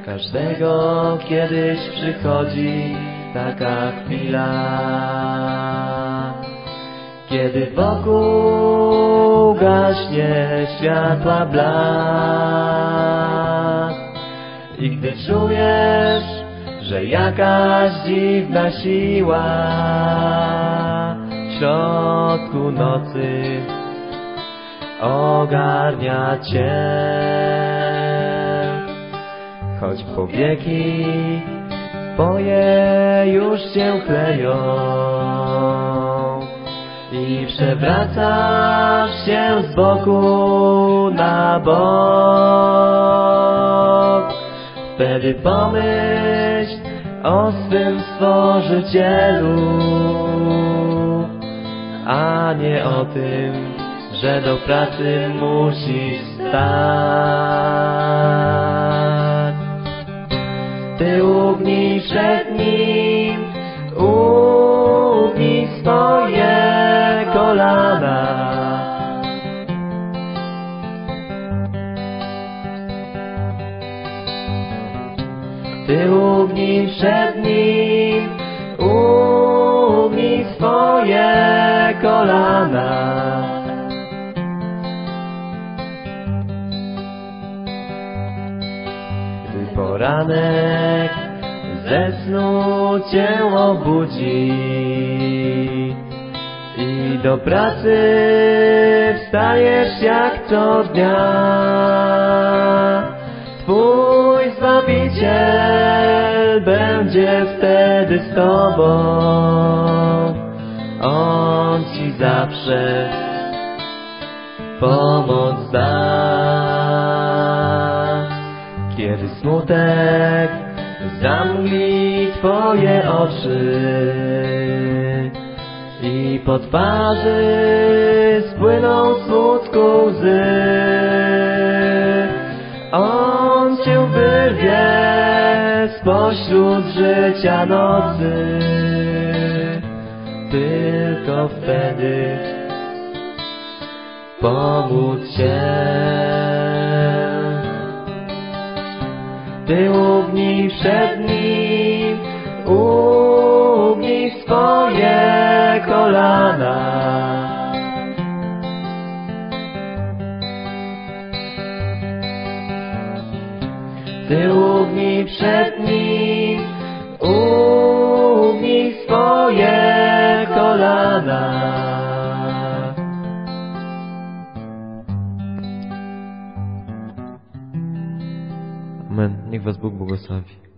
każdego kiedyś przychodzi taka chwila, kiedy wokół gaśnie światła blask i gdy czujesz, że jakaś dziwna siła w środku nocy ogarnia cię, choć powieki twoje już się kleją i przewracasz się z boku na bok. Wtedy pomyśl o swym Stworzycielu, a nie o tym, że do pracy musisz stać. Ty ugnij przed Nim, ugnij swoje kolana. Ty ugnij przed Nim, ugnij swoje kolana. Gdy poranek ze snu cię obudzi i do pracy wstajesz jak co dnia, Twój Zbawiciel będzie wtedy z tobą. On ci zawsze pomoc da. Kiedy smutek zamgli twoje oczy i po twarzy spłyną smutku łzy, On cię wyrwie spośród życia nocy. Tylko wtedy pomóc się. Ty ugnij przed Nim, ugnij swoje kolana. Ty ugnij przed Nim, ugnij swoje kolana. Amen. Niech was Bóg błogosławi.